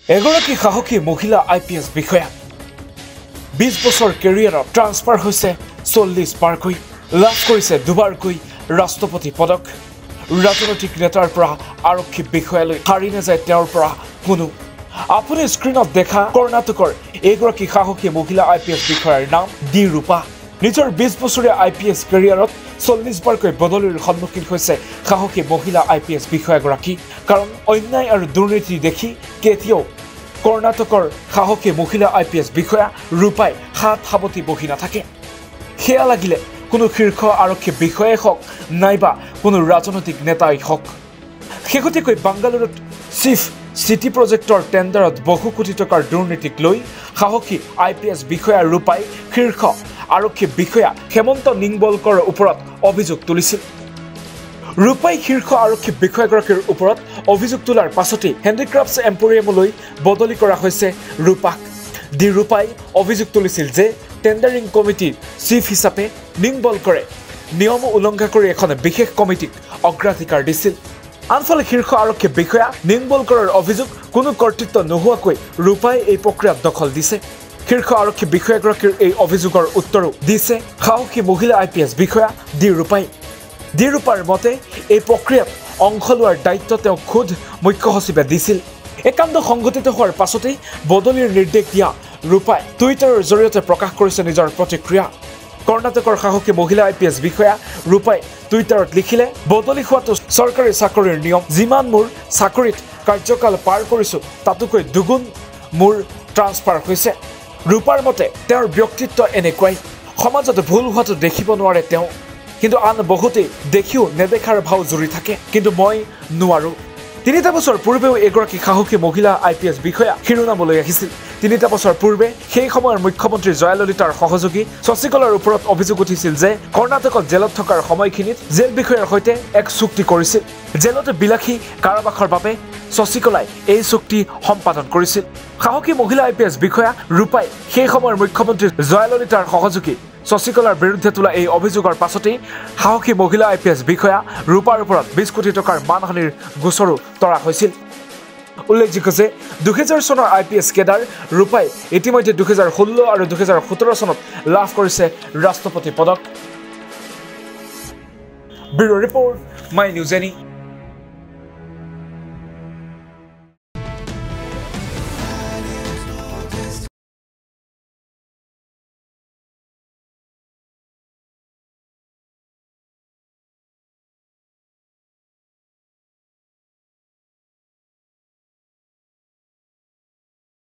এগৰাকী সাহসী মহিলা IPS বিষয়া 20 বছৰ কেৰিয়াৰত ট্ৰান্সফাৰ হৈছে 40 পাৰকৈ লাভ কৰিছে দুবাৰকৈ ৰাষ্ট্ৰপতি পদক ৰাজনৈতিক নেতাৰ পৰা আৰক্ষী বিষয়ালৈ হাৰি নাযায় তেওঁৰ পৰা কোনো আপুনি স্ক্ৰিনত দেখা কৰ্ণাটকৰ এগৰাকী সাহসী মহিলা IPS বিষয়াৰ নাম ডি ৰূপা নিজৰ 20 বছৰীয়া IPS কেৰিয়াৰত 40 বাৰকৈ বদলিৰ সন্মুখীন হৈছে সাহসী মহিলা IPS বিষয়াগৰাকী কাৰণ অন্যায় আৰু দুৰ্নীতি দেখি কেতিয়াও কৰ্ণাটকৰ সাহসী মহিলা IPS বিষয়া ৰূপাই হাত সাবতি বহি নাথাকে হেয়া লাগিলে কোনো শীৰ্ষ আৰক্ষী বিষয়াই হওক নাইবা কোনো ৰাজনৈতিক নেতাই হওক শেহতীয়াকৈ বাংগালুৰুত চিফ সিটি প্ৰজেক্টৰ টেণ্ডাৰত বহু কোটি টকাৰ দুৰ্নীতিক লৈ সাহসী IPS বিষয়া ৰূপাই শীৰ্ষ আৰক্ষী বিষয়া হেমন্ত নিংবলকৰ ওপৰত অভিযোগ তুলিছিল ৰূপাই শীৰ্ষ আৰক্ষী বিষয়াগৰাকীৰ ওপৰত অভিযোগ তোলাৰ পাছতে হেণ্ডিক্ৰাফ্টছ এম্পোৰিয়ামলৈ বদলি কৰা হৈছে ৰূপাক ডি ৰূপাই অভিযোগ তুলিছিল যে টেণ্ডাৰিং কমিটিৰ চিফ হিচাপে নিংবলকৰে নিয়ম উলংঘা কৰি এখন বিশেষ কমিটিক অগ্ৰাধিকাৰ দিছিল আনফালে শীৰ্ষ আৰক্ষী বিষয়া নিংবলকৰৰ অভিযোগ কোনো কৰ্তৃত্ব নোহোৱাকৈ ৰূপাই এই প্ৰক্ৰিয়াত দখল দিছে শীৰ্ষ আৰক্ষী বিষয়াগৰাকীৰ এই অভিযোগৰ উত্তৰো দিছে সাহসী মহিলা IPS বিষয়া ডি ৰূপাই ডি ৰূপাৰ মতে এই প্ৰক্ৰিয়াত অংশ লোৱাৰ দায়িত্ব তেওঁ খুদ মুখ্য সচিবে দিছিল একান্ত সংঘটিত হোৱাৰ পাছতেই বদলিৰ নিৰ্দেশ দিয়া ৰূপাই টুইটাৰৰ জৰিয়তে প্ৰকাশ কৰিছে নিজৰ প্ৰতিক্ৰিয়া কৰ্ণাটকৰ সাহসী মহিলা IPS বিষয়া ৰূপাই টুইটাৰত লিখিলে বদলি হোৱাটো চৰকাৰী চাকৰিৰ নিয়ম যিমান মোৰ চাকৰিত কাৰ্যকাল পাৰ কৰিছো তাতোকৈ দুগুণ মোৰ ট্ৰান্সফাৰ হৈছে ৰূপাৰ মতে তেওঁৰ ব্যক্তিত্ব এনেকুৱাই সমাজত ভুল হোৱাটো দেখিব নোৱাৰে তেওঁ কিন্তু আন বহুতে দেখিও নেদেখাৰ ভাও জুৰি থাকে কিন্তু মই নোৱাৰো 3 বছৰ পূৰ্বেও এগৰাকী সাহসী মহিলা IPS বিষয়া শিৰোনামলৈ আহিছিল 3 বছৰ পূৰ্বে সেই সময়ৰ মুখ্যমন্ত্ৰী জয়াললিতাৰ সহযোগী শশীকলাৰ ওপৰত অভিযোগ উঠিছিল যে কৰ্ণাটকত জেলত থকাৰ সময়খিনিত জেল বিষয়াৰ সৈতে এক চুক্তি কৰিছিল জেলতে বিলাসী কাৰাবাসৰ বাবে শশীকলাই এই চুক্তি সম্পাদন কৰিছিল সাহসী মহিলা IPS বিষয়া ৰূপাই সেই সময়ৰ মুখ্যমন্ত্ৰী জয়াললিতাৰ সহযোগী শশীকলাৰ বিৰুদ্ধে তোলা এই অভিযোগৰ পাছতেই সাহসী মহিলা IPS বিষয়া ৰূপাৰ ওপৰত 20 কোটি টকাৰ মানহানিৰ গোচৰো তৰা হৈছিল উল্লেখযোগ্য যে 2000 চনৰ IPS কেডাৰ ৰূপাই ইতিমধ্যে 2016 আৰু 2017 চনত লাভ কৰিছে ৰাষ্ট্ৰপতি পদক bureau report my news any